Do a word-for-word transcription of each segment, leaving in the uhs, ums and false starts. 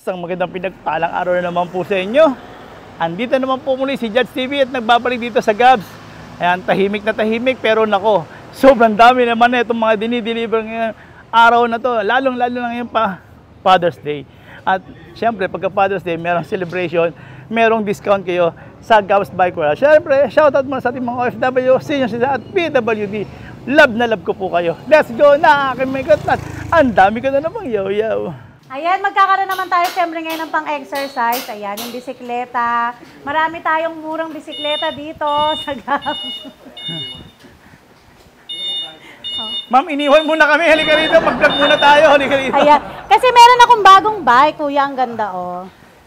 Isang magandang pinagpalang araw na naman po sa inyo. Andito naman po muli si Judge T V at nagbabalik dito sa Gabs. Ayan, tahimik na tahimik pero nako, sobrang dami naman na itong mga dinideliver ngayong araw na to. Lalong-lalo na ngayon pa Father's Day. At syempre, pagka Father's Day, merong celebration, merong discount kayo sa Gabs Bike World. Syempre, shoutout muna sa ating mga O F W, senior citizen at P W D. Love na love ko po kayo. Let's go na, aking may katnat. Ang dami ko na namang yaw-yaw. Ayan, magkakaroon naman tayo siyempre ngayon ng pang-exercise. Ayan, yung bisikleta. Marami tayong murang bisikleta dito sa Gabs. Ma'am, iniwan muna kami. Halika rito. Mag-vlog muna tayo. Halika rito. Ayan. Kasi meron akong bagong bike, kuya. Ang ganda, oh.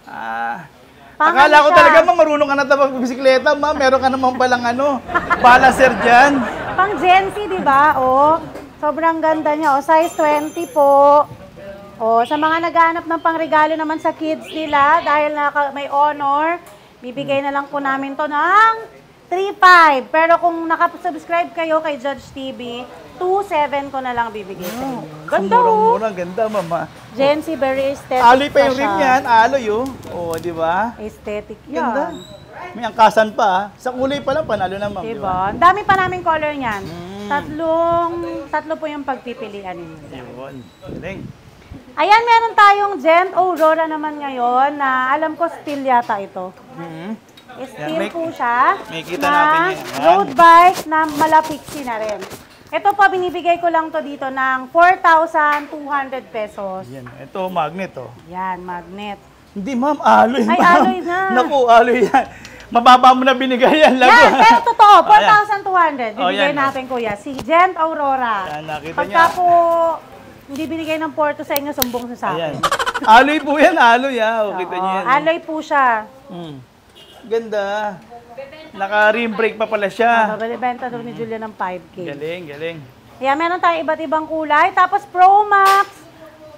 Ah, Pang akala ano ko siya? talaga, ma'am, marunong ka na tapos bisikleta, ma'am. Meron ka naman palang ano, balancer dyan. Pang Gen Z, di ba? Oh, sobrang ganda niya. Oh, size twenty po. Oh, sa mga naghahanap ng pangregalo naman sa kids nila, dahil naka, may honor, bibigay na lang po namin to ng three five. Pero kung nakasubscribe kayo kay Judge T V, two seven ko na lang bibigay sa inyo. Ganda, oh. Murang-murang, ganda, mama. Gen Z, very aesthetic. Aloy pa yung siya. rim yan. Aloy, oh. Oo, di ba? Aesthetic Ganda. yan. May angkasan pa, ha? Sa kulay pa lang, panalo na, ma'am. Di ba? Diba? Ang dami pa naming color niyan. Mm. Tatlong, tatlo po yung pagpipilian ninyo. Yun. Galing. Ayan, meron tayong Gent Aurora naman ngayon na alam ko steel yata ito. Mm-hmm. Steel Yan, may- po siya. may kita na natin yan. Yan. road bike na malapiksi na rin. Ito po, binibigay ko lang to dito ng four thousand two hundred pesos. Yan. Ito, magnet, oh. Yan, magnet. Hindi, ma'am. Aloy, Ay, ma'am. aloy na. Naku, aloy yan. Mababa mo na binigay yan. Lago. Yan, pero totoo, Oh, four yan. thousand two hundred. Oh, Bibigay yan, oh. natin, kuya. Si Gent Aurora. Yan, nakita Pagka niya. po, hindi binigay ng Porto sa inyo, sumbong sa sa Ayan. akin. Aloy po yan, aloy, ha. O, kita Oo, niyo yan. alloy po siya. Hmm. Ganda. Naka-rim brake pa pala siya. Babenta doon ni Julia ng five K. Galing, galing. Kaya meron tayong iba't ibang kulay. Tapos Pro Max P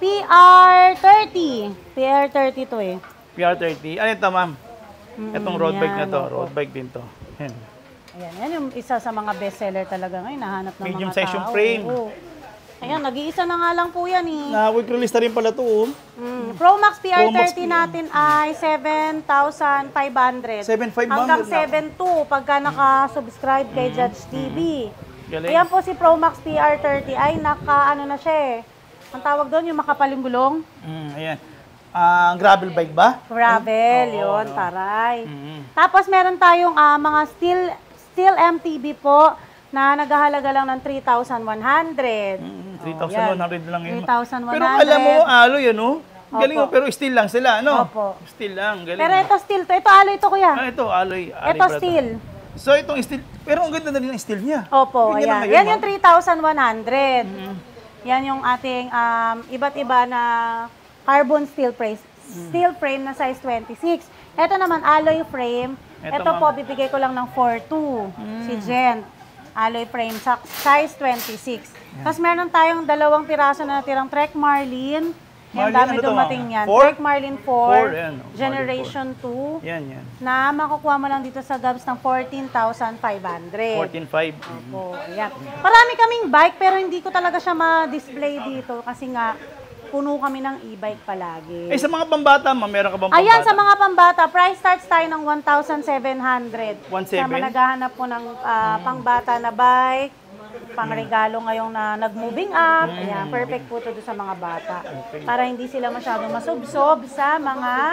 R thirty. P R thirty to eh. P R thirty. Ano ito, ma'am? Mm, Itong road bike na yan, to. opo. Road bike din to. Yan. Ayan, yan yung isa sa mga bestseller talaga ngayon. Nahanap ng Medium mga size yung tao. frame. Oo. Ayan, nag-iisa na nga lang po yan eh. Na-quick release na rin pala to, oh. Mm. Pro Max P R Pro Max thirty P R. natin ay seven thousand five hundred. seven thousand five hundred Hanggang na. seven thousand two pagka naka-subscribe kay Judge T V. Galing. Ayan po si Pro Max P R thirty ay naka ano na siya eh. Ang tawag doon yung makapaling gulong. Mm, ayan. Ah, gravel bike ba? Gravel, Oo, yun, no. taray. Mm. Tapos meron tayong ah, mga steel steel M T B po na naghahalaga lang ng three thousand one hundred. Mm, three thousand one hundred lang yun. three thousand one hundred. Pero alam mo, aloy, ano? Galing mo, Opo. pero steel lang sila, ano? Opo. Steel lang, galing. Pero ito steel to. Ito alloy to, kuya. Ah, ito, aloy. aloy Ito pala to. steel. So, itong steel, pero ang ganda na rin ng steel niya. Opo, Ganyan lang ayan. ngayon, Yan yung ma'am. three thousand one hundred. Yan yung ating um, iba't iba na carbon steel frame. Steel frame na size twenty-six. Ito naman, alloy frame. Ito, Ito, po, ma'am. bibigay ko lang ng four two. Si Gent. Alloy frame, sa- size twenty-six. Tapos meron tayong dalawang piraso na natirang Trek Marlin. Yung Marlin, dami ano to, dumating ma'am? yan. Four? Trek Marlin four, Four, yan, oh. Marlin Generation two, Yan, yan. na makukuha mo lang dito sa Gabs ng fourteen thousand five hundred. fourteen five. Opo, ayan. Marami kaming bike pero hindi ko talaga siya ma-display dito kasi nga puno kami ng e-bike palagi. Eh, sa mga pambata, ma'am, meron ka bang pambata? Ayan, sa mga pambata, price starts tayo ng one thousand seven hundred. one Sa seven? mga naghahanap po ng ah, pangbata na bike, pangregalo ngayong na nag-moving up. Ayan, perfect po to doon sa mga bata. Para hindi sila masyadong masubsob sa mga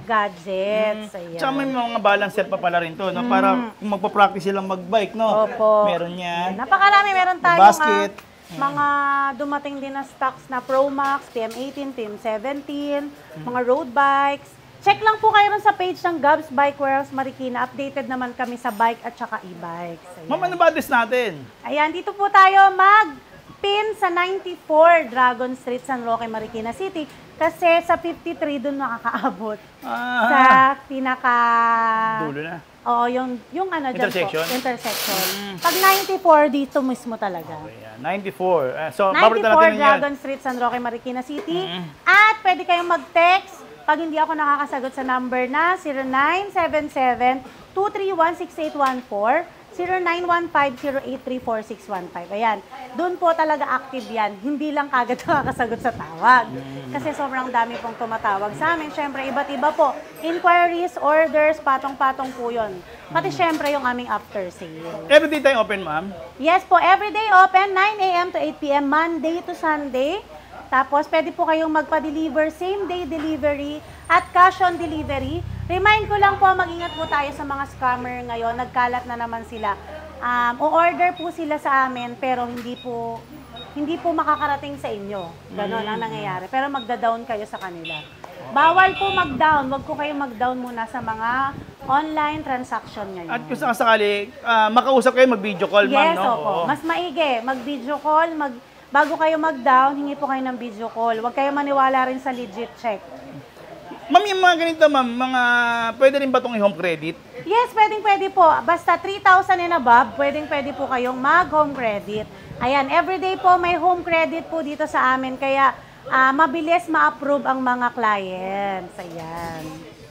gadgets. Ayan. Tsaka may mga balancer pa pala rin to, no? Para kung magpa-practice silang mag-bike, no? Opo. Meron yan. Napakarami. Meron tayong Basket. ah, mga dumating din na stocks na Pro Max, T M eighteen, T M seventeen, mga road bikes. Check lang po kayo rin sa page ng Gabs Bike Warehouse Marikina. Updated naman kami sa bike at saka e-bikes. Ayan. Ma'am, ano ba address natin? Ayan, dito po tayo mag-pin sa ninety-four Dragon Street, San Roque, Marikina City. Kasi sa fifty-three doon makakaabot. Ah, Sa pinaka... dulo na. Oo, yung, yung ano dyan Intersection? po. Intersection. Pag ninety-four, dito mismo talaga. Ayan, ninety-four. Uh, so, paborito ninety-four natin yan. Dragon Street, San Roque, Marikina City. At pwede kayong mag-text pag hindi ako nakakasagot sa number na zero nine seven seven, two three one, six eight one four, zero nine one five zero eight three four six one five. Ayan. Doon po talaga active yan. Hindi lang kagad nakakasagot sa tawag. Kasi sobrang dami pong tumatawag sa amin. Siyempre, iba't iba po. Inquiries, orders, patong-patong po yun. Pati siyempre yung aming after sale. Everyday tayo open, ma'am? Yes po, everyday open, nine A M to eight P M, Monday to Sunday. Tapos, pwede po kayong magpa-deliver, same-day delivery at cash on delivery. Remind ko lang po, mag-ingat po tayo sa mga scammer ngayon. Nagkalat na naman sila. Um, o-order po sila sa amin, pero hindi po hindi po makakarating sa inyo. Ganon ang nangyayari. Pero magda-down kayo sa kanila. Bawal po mag-down. Huwag po kayong mag-down muna sa mga online transaction ngayon. At kung sakali, uh, makausap kayo, mag-video call, ma'am, yes, no? opo. Oo. Mas maigi. Mag-video call, mag bago kayo mag-down, hingi po kayo ng video call. Huwag kayo maniwala rin sa legit check. Ma'am, yung mga ganito, ma'am, mga, pwede rin ba itong i-home credit? Yes, pwedeng pwede po. Basta three thousand and above, pwedeng pwede po kayong mag-home credit. Ayan, everyday po may home credit po dito sa amin. Kaya ah, mabilis ma-approve ang mga clients. Ayan.